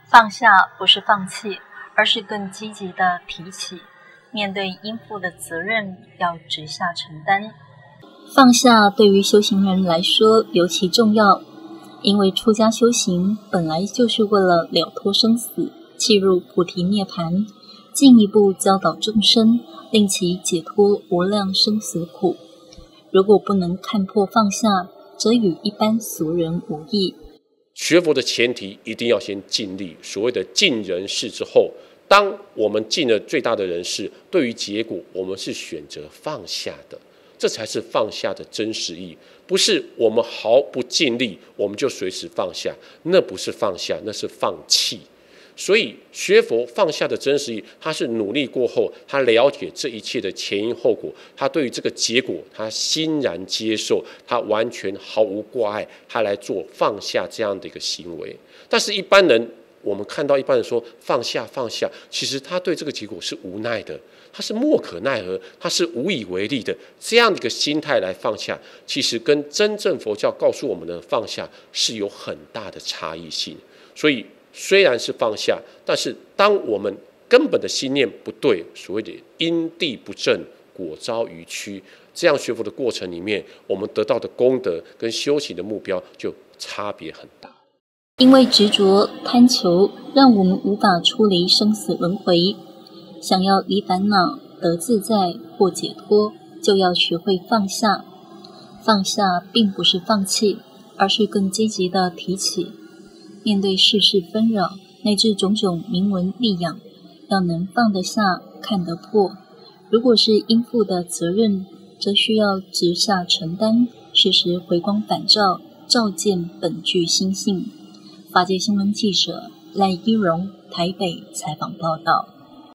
放下不是放弃，而是更积极地提起，面对应负的责任要直下承担。放下对于修行人来说尤其重要，因为出家修行本来就是为了了脱生死，契入菩提涅槃，进一步教导众生，令其解脱无量生死苦。如果不能看破放下，则与一般俗人无异。 学佛的前提一定要先尽力，所谓的尽人事之后，当我们尽了最大的人事，对于结果我们是选择放下的，这才是放下的真实意，不是我们毫不尽力我们就随时放下，那不是放下，那是放弃。所以学佛放下的真实意，他是努力过后，他了解这一切的前因后果，他对于这个结果他欣然接受，他完全毫无挂碍，他来做放下这样的一个行为。但是一般人，我们看到一般人说放下放下，其实他对这个结果是无奈的，他是莫可奈何，他是无以为力的，这样的一个心态来放下，其实跟真正佛教告诉我们的放下是有很大的差异性。所以虽然是放下，但是当我们根本的心念不对，所谓的因地不正，果遭愚曲，这样学佛的过程里面，我们得到的功德跟修行的目标就差别很大。 因为执着贪求，让我们无法出离生死轮回。想要离烦恼得自在或解脱，就要学会放下。放下并不是放弃，而是更积极地提起。面对世事纷扰，乃至种种名闻利养，要能放得下，看得破。如果是应负的责任，则需要直下承担，时时回光返照，照见本具心性。法界新闻记者赖依荣台北采访报道。